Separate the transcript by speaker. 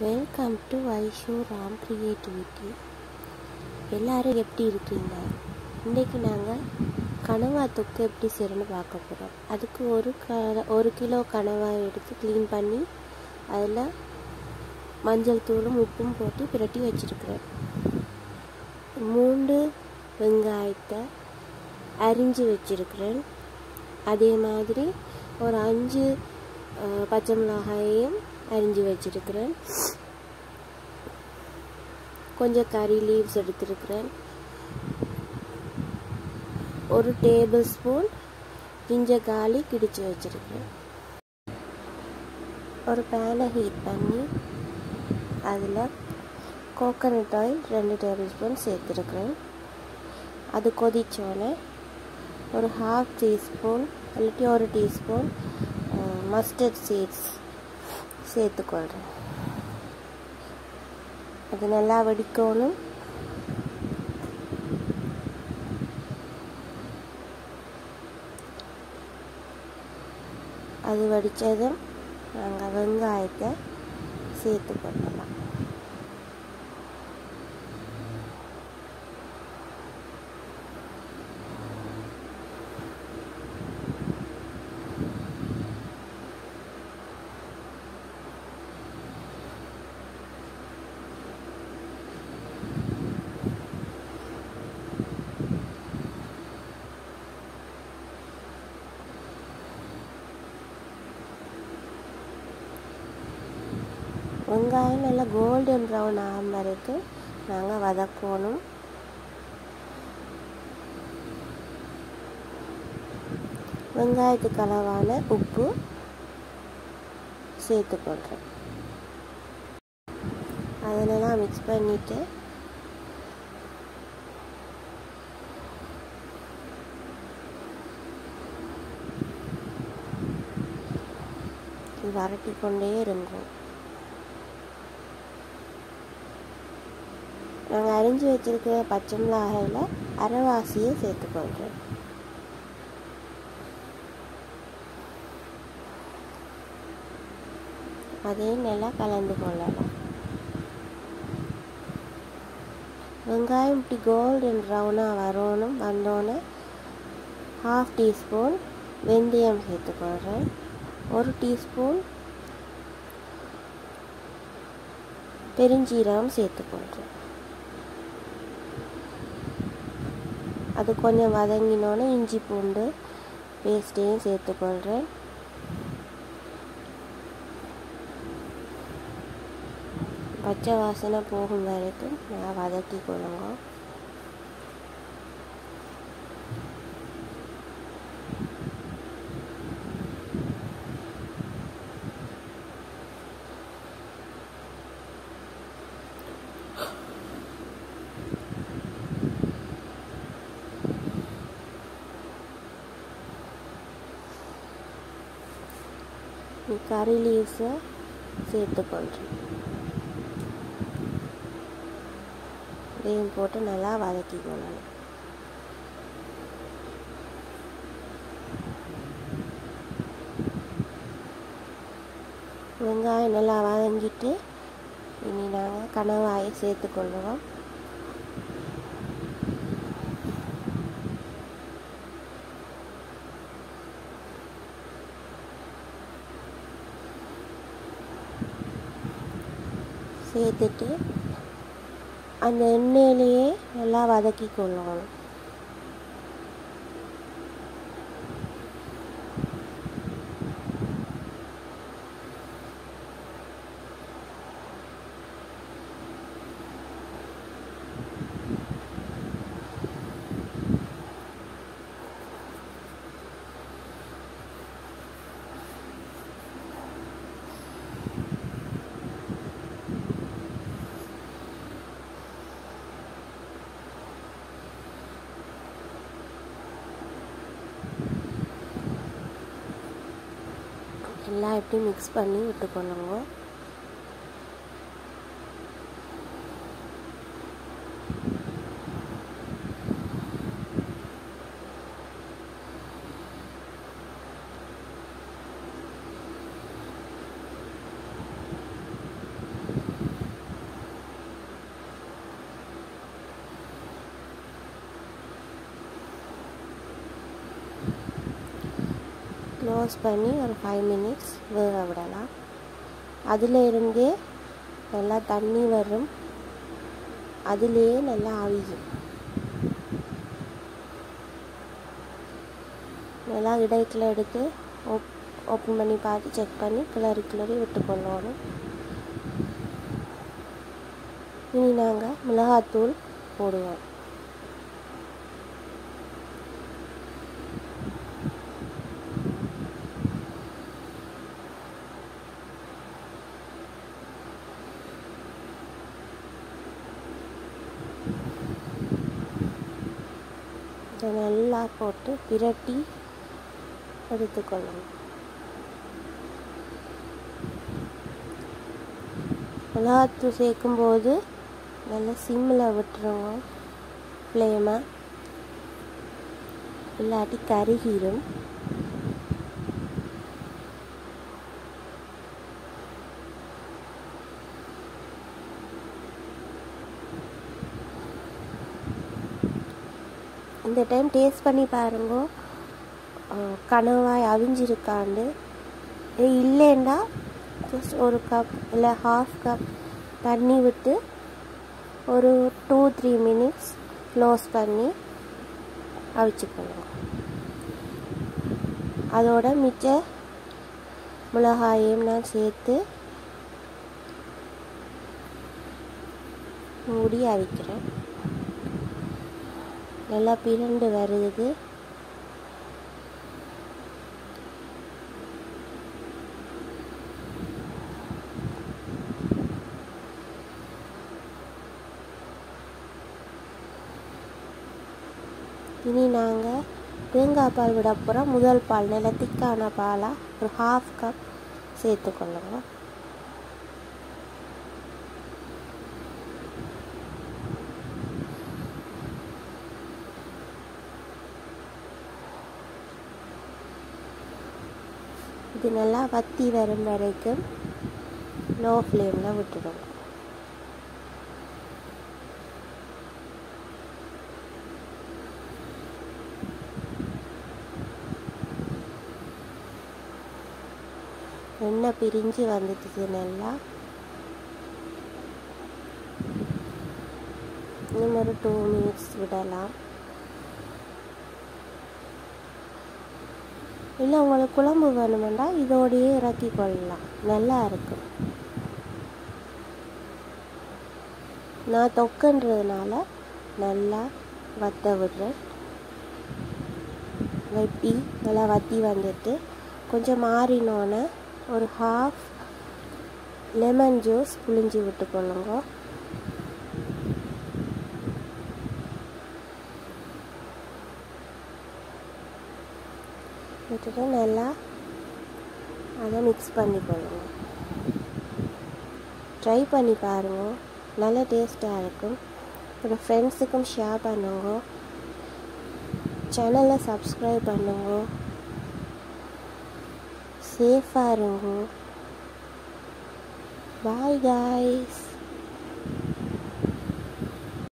Speaker 1: Welcome to Aishu Ram creativity. எல்லோரும் எப்படி இருக்கீங்க? இன்றைக்கி நாங்கள் கனவா தொக்கு எப்படி செய்யணும்னு பார்க்க போகிறோம். அதுக்கு ஒரு கிலோ கனவாய் எடுத்து க்ளீன் பண்ணி அதில் மஞ்சள் தூளும் உப்பும் போட்டு பிரட்டி வச்சுருக்கிறேன். 3 வெங்காயத்தை அரிஞ்சு வச்சுருக்கிறேன். அதே மாதிரி ஒரு 5 பச்சை மிளகாயையும் அரிஞ்சு வச்சிருக்கிறேன். கொஞ்சம் கறி லீவ்ஸ் எடுத்துருக்கிறேன். 1 டேபிள் ஸ்பூன் ஜிஞ்சர் கார்லிக் இடித்து வச்சிருக்கிறேன். ஒரு பேனை ஹீட் பண்ணி அதில் கோகோனட் ஆயில் 2 டேபிள் ஸ்பூன் சேர்த்துருக்கிறேன். அது கொதிச்சோன்னே ஒரு 1/2 டீஸ்பூன் இல்லாட்டி 1 டீஸ்பூன் மஸ்டர்ட் சீட்ஸ் சேர்த்துக்கொள்கிறேன். அது நல்லா வடிக்கணும். அது வடித்ததும் நாங்கள் வெங்காயத்தை சேர்த்துக்கொள்ளலாம். வெங்காயம் நல்லா கோல்டன் ப்ரௌன் ஆகும் வரைக்கும் நாங்கள் வதக்கணும். வெங்காயத்துக்கு அளவான உப்பு சேர்த்துக்கொள்கிறேன். அதெல்லாம் மிக்ஸ் பண்ணிவிட்டு வரட்டி கொண்டே இருந்தோம். நாங்கள் அரிஞ்சு வச்சிருக்கிற பச்சை மிளகாயில் அரைவாசியை சேர்த்துக்கொள்கிறேன். அதையும் நல்லா கலந்து கொள்ளலாம். வெங்காயம் இப்படி கோல்டன் ப்ரௌனாக வரணும். வந்தோன்னே 1/2 டீஸ்பூன் வெந்தயம் சேர்த்துக்கொள்கிறேன். 1 டீஸ்பூன் பெருஞ்சீரகம் சேர்த்துக்கொள்கிறேன். அது கொஞ்சம் வதங்கினோன்னே இஞ்சி பூண்டு பேஸ்ட்டையும் சேர்த்துக்கொள்கிறேன். பச்சை வாசனை போகும் வரைக்கும் நல்லா வதக்கி கொள்ளுங்க. கறி லீவ்ஸை சேர்த்துக்கொள்கிறேன். இதையும் போட்டு நல்லா வதக்கி கொள்ளணும். வெங்காயம் நல்லா வதங்கிட்டு இனி நாங்கள் கனவாயை சேர்த்துக்கொள்ளுவோம். சேர்த்துட்டு அந்த எண்ணெயிலேயே நல்லா வதக்கி கொள்ளணும். எல்லாம் எப்படி மிக்ஸ் பண்ணி விட்டுக்கொள்ளுங்க. க்ளோஸ் பண்ணி ஒரு 5 மினிட்ஸ் வேக விடலாம். அதில் இருந்தே நல்லா தண்ணி வரும், அதிலேயே நல்லா அவியும். நல்லா இடைக்கில் எடுத்து ஓப்பன் பண்ணி பார்த்து செக் பண்ணி கிளறி விட்டுக்கொள்ளணும். இனி நாங்கள் மிளகாத்தூள் போடுவோம். இதை நல்லா போட்டு பிரட்டி எடுத்துக்கொள்ளணும். மிளகாத்தூள் சேர்க்கும்போது நல்லா சிம்மில் விட்டுருங்க ஃப்ளேமை, இல்லாட்டி கருகிரும். இந்த டைம் டேஸ்ட் பண்ணி பாருங்க, கணவாய் அவிஞ்சிருக்காண்டு. இல்லைன்னா ஜஸ்ட் ஒரு கப் இல்லை 1/2 கப் தண்ணி விட்டு ஒரு 2-3 மினிட்ஸ் க்ளோஸ் பண்ணி அவிச்சுக்கணும். அதோட மிச்ச மிளகாயையும் நான் சேர்த்து மூடி அவிக்கிறேன். நல்லா பிரண்டு வருது. இனி நாங்கள் தேங்காய் பால் விட போகிறோம். முதல் பால் நல்ல திக்கான பாலாக ஒரு 1/2 கப் சேர்த்துக்கொள்ளுங்க. இது நல்லா வத்தி வரும் வரைக்கும் லோ ஃப்ளேமில் விட்டுடுங்க. எண்ணெய் பிரிஞ்சு வந்துடுது நல்லா. இன்னும் ஒரு 2 மினிட்ஸ் விடலாம். இல்லை உங்களுக்கு குழம்பு வேணுமெண்டா இதோடையே இறக்கி கொள்ளலாம், நல்லா இருக்கும். நான் தொக்குன்றதுனால நல்லா வத்த விடுறேன். வெட்டி நல்லா வத்தி வந்துட்டு கொஞ்சம் மாறினோன்னே ஒரு 1/2 லெமன் ஜூஸ் புழிஞ்சி விட்டுக்கொள்ளுங்க. விட்டுட்டு நல்லா அதை மிக்ஸ் பண்ணிக்கொள்ளுங்க. ட்ரை பண்ணி பாருங்கள், நல்ல டேஸ்ட்டாக இருக்கும். உங்கள் ஃப்ரெண்ட்ஸுக்கும் ஷேர் பண்ணுங்க, சேனலை சப்ஸ்கிரைப் பண்ணுங்க. சேஃபாக இருங்க. Bye guys.